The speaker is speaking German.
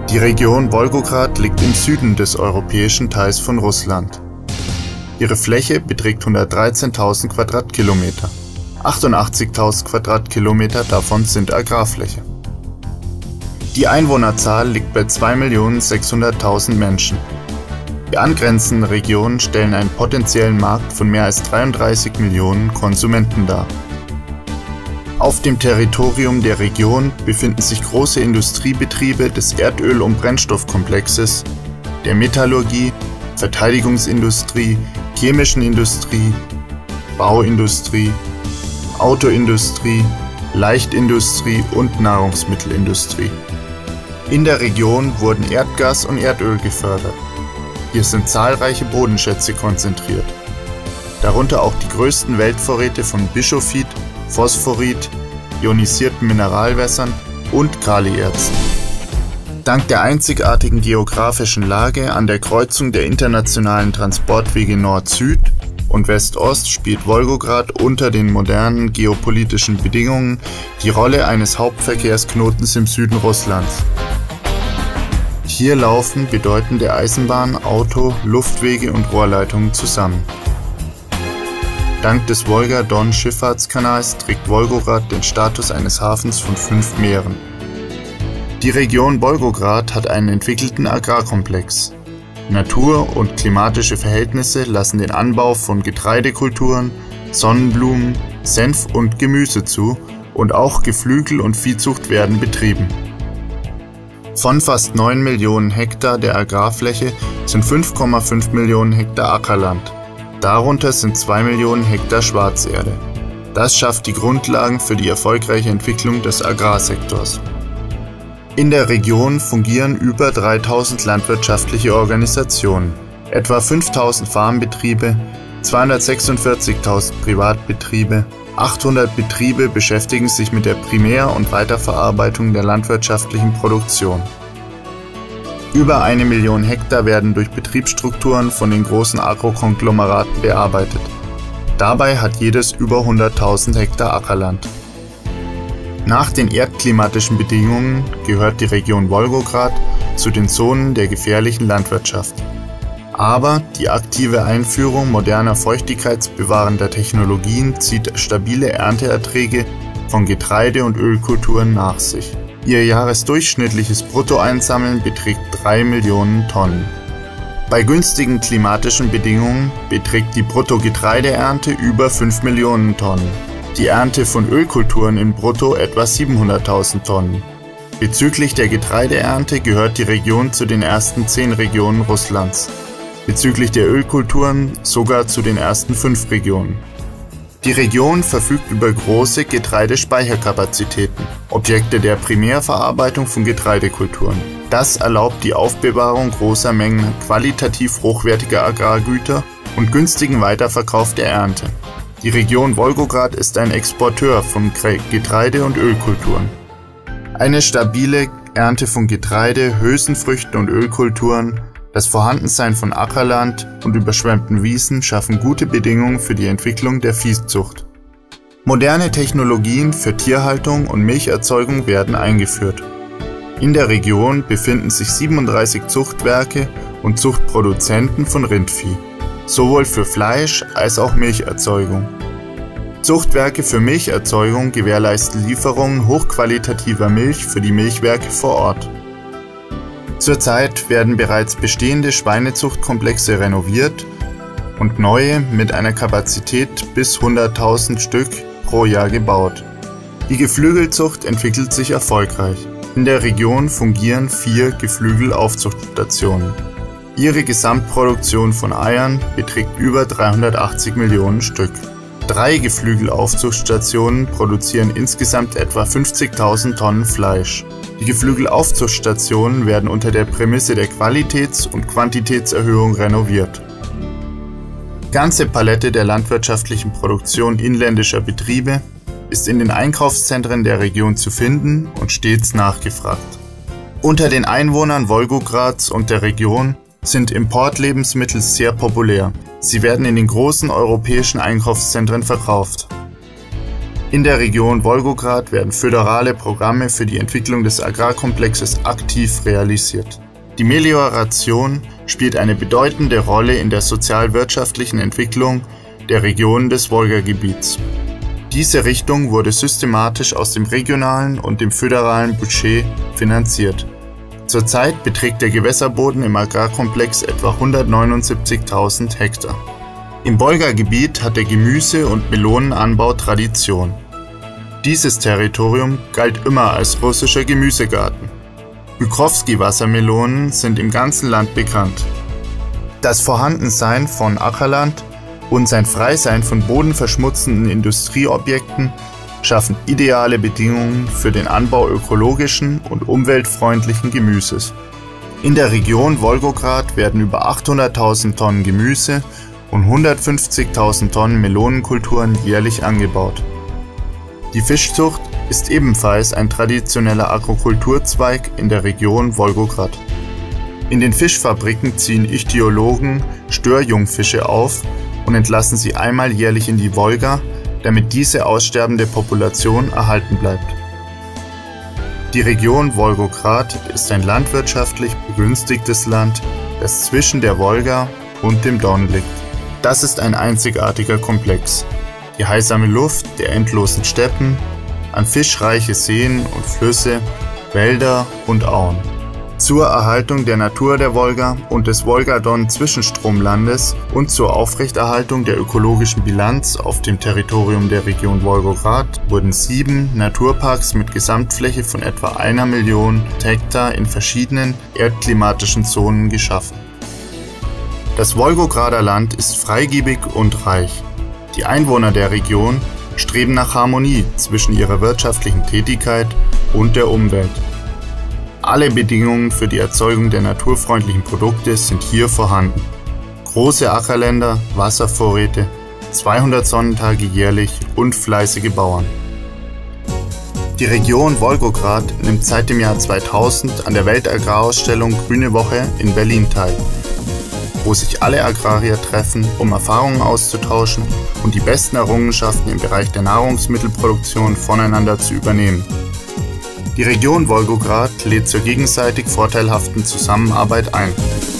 Die Region Wolgograd liegt im Süden des europäischen Teils von Russland. Ihre Fläche beträgt 113.000 Quadratkilometer. 88.000 Quadratkilometer davon sind Agrarfläche. Die Einwohnerzahl liegt bei 2.600.000 Menschen. Die angrenzenden Regionen stellen einen potenziellen Markt von mehr als 33 Millionen Konsumenten dar. Auf dem Territorium der Region befinden sich große Industriebetriebe des Erdöl- und Brennstoffkomplexes, der Metallurgie, Verteidigungsindustrie, chemischen Industrie, Bauindustrie, Autoindustrie, Leichtindustrie und Nahrungsmittelindustrie. In der Region wurden Erdgas und Erdöl gefördert. Hier sind zahlreiche Bodenschätze konzentriert, darunter auch die größten Weltvorräte von Bischofit, Phosphorit, ionisierten Mineralwässern und Kalierzen. Dank der einzigartigen geografischen Lage an der Kreuzung der internationalen Transportwege Nord-Süd und West-Ost spielt Wolgograd unter den modernen geopolitischen Bedingungen die Rolle eines Hauptverkehrsknotens im Süden Russlands. Hier laufen bedeutende Eisenbahn-, Auto-, Luftwege und Rohrleitungen zusammen. Dank des Wolga-Don-Schifffahrtskanals trägt Wolgograd den Status eines Hafens von 5 Meeren. Die Region Wolgograd hat einen entwickelten Agrarkomplex. Natur- und klimatische Verhältnisse lassen den Anbau von Getreidekulturen, Sonnenblumen, Senf und Gemüse zu und auch Geflügel- und Viehzucht werden betrieben. Von fast 9 Millionen Hektar der Agrarfläche sind 5,5 Millionen Hektar Ackerland. Darunter sind 2 Millionen Hektar Schwarzerde. Das schafft die Grundlagen für die erfolgreiche Entwicklung des Agrarsektors. In der Region fungieren über 3000 landwirtschaftliche Organisationen, etwa 5.000 Farmbetriebe, 246.000 Privatbetriebe, 800 Betriebe beschäftigen sich mit der Primär- und Weiterverarbeitung der landwirtschaftlichen Produktion. Über 1 Million Hektar werden durch Betriebsstrukturen von den großen Agrokonglomeraten bearbeitet. Dabei hat jedes über 100.000 Hektar Ackerland. Nach den erdklimatischen Bedingungen gehört die Region Wolgograd zu den Zonen der gefährlichen Landwirtschaft. Aber die aktive Einführung moderner feuchtigkeitsbewahrender Technologien zieht stabile Ernteerträge von Getreide- und Ölkulturen nach sich. Ihr jahresdurchschnittliches Bruttoeinsammeln beträgt 3 Millionen Tonnen. Bei günstigen klimatischen Bedingungen beträgt die Bruttogetreideernte über 5 Millionen Tonnen. Die Ernte von Ölkulturen in brutto etwa 700.000 Tonnen. Bezüglich der Getreideernte gehört die Region zu den ersten 10 Regionen Russlands. Bezüglich der Ölkulturen sogar zu den ersten 5 Regionen. Die Region verfügt über große Getreidespeicherkapazitäten, Objekte der Primärverarbeitung von Getreidekulturen. Das erlaubt die Aufbewahrung großer Mengen qualitativ hochwertiger Agrargüter und günstigen Weiterverkauf der Ernte. Die Region Wolgograd ist ein Exporteur von Getreide- und Ölkulturen. Eine stabile Ernte von Getreide, Hülsenfrüchten und Ölkulturen, das Vorhandensein von Ackerland und überschwemmten Wiesen schaffen gute Bedingungen für die Entwicklung der Viehzucht. Moderne Technologien für Tierhaltung und Milcherzeugung werden eingeführt. In der Region befinden sich 37 Zuchtwerke und Zuchtproduzenten von Rindvieh, sowohl für Fleisch- als auch Milcherzeugung. Zuchtwerke für Milcherzeugung gewährleisten Lieferungen hochqualitativer Milch für die Milchwerke vor Ort. Zurzeit werden bereits bestehende Schweinezuchtkomplexe renoviert und neue mit einer Kapazität bis 100.000 Stück pro Jahr gebaut. Die Geflügelzucht entwickelt sich erfolgreich. In der Region fungieren 4 Geflügelaufzuchtstationen. Ihre Gesamtproduktion von Eiern beträgt über 380 Millionen Stück. 3 Geflügelaufzuchtstationen produzieren insgesamt etwa 50.000 Tonnen Fleisch. Die Geflügelaufzuchtstationen werden unter der Prämisse der Qualitäts- und Quantitätserhöhung renoviert. Die ganze Palette der landwirtschaftlichen Produktion inländischer Betriebe ist in den Einkaufszentren der Region zu finden und stets nachgefragt. Unter den Einwohnern Wolgograds und der Region sind Importlebensmittel sehr populär. Sie werden in den großen europäischen Einkaufszentren verkauft. In der Region Wolgograd werden föderale Programme für die Entwicklung des Agrarkomplexes aktiv realisiert. Die Melioration spielt eine bedeutende Rolle in der sozial-wirtschaftlichen Entwicklung der Regionen des Wolgagebiets. Diese Richtung wurde systematisch aus dem regionalen und dem föderalen Budget finanziert. Zurzeit beträgt der Gewässerboden im Agrarkomplex etwa 179.000 Hektar. Im Wolgagebiet hat der Gemüse- und Melonenanbau Tradition. Dieses Territorium galt immer als russischer Gemüsegarten. Bykowski-Wassermelonen sind im ganzen Land bekannt. Das Vorhandensein von Ackerland und sein Freisein von bodenverschmutzenden Industrieobjekten schaffen ideale Bedingungen für den Anbau ökologischen und umweltfreundlichen Gemüses. In der Region Wolgograd werden über 800.000 Tonnen Gemüse und 150.000 Tonnen Melonenkulturen jährlich angebaut. Die Fischzucht ist ebenfalls ein traditioneller Aquakulturzweig in der Region Wolgograd. In den Fischfabriken ziehen Ichthyologen Störjungfische auf und entlassen sie einmal jährlich in die Wolga, damit diese aussterbende Population erhalten bleibt. Die Region Wolgograd ist ein landwirtschaftlich begünstigtes Land, das zwischen der Wolga und dem Don liegt. Das ist ein einzigartiger Komplex. Die heilsame Luft der endlosen Steppen, an fischreiche Seen und Flüsse, Wälder und Auen. Zur Erhaltung der Natur der Wolga und des Wolga-Don-Zwischenstromlandes und zur Aufrechterhaltung der ökologischen Bilanz auf dem Territorium der Region Wolgograd wurden 7 Naturparks mit Gesamtfläche von etwa 1 Million Hektar in verschiedenen erdklimatischen Zonen geschaffen. Das Wolgograder Land ist freigebig und reich. Die Einwohner der Region streben nach Harmonie zwischen ihrer wirtschaftlichen Tätigkeit und der Umwelt. Alle Bedingungen für die Erzeugung der naturfreundlichen Produkte sind hier vorhanden. Große Ackerländer, Wasservorräte, 200 Sonnentage jährlich und fleißige Bauern. Die Region Wolgograd nimmt seit dem Jahr 2000 an der Weltagrarausstellung Grüne Woche in Berlin teil, wo sich alle Agrarier treffen, um Erfahrungen auszutauschen und die besten Errungenschaften im Bereich der Nahrungsmittelproduktion voneinander zu übernehmen. Die Region Wolgograd lädt zur gegenseitig vorteilhaften Zusammenarbeit ein.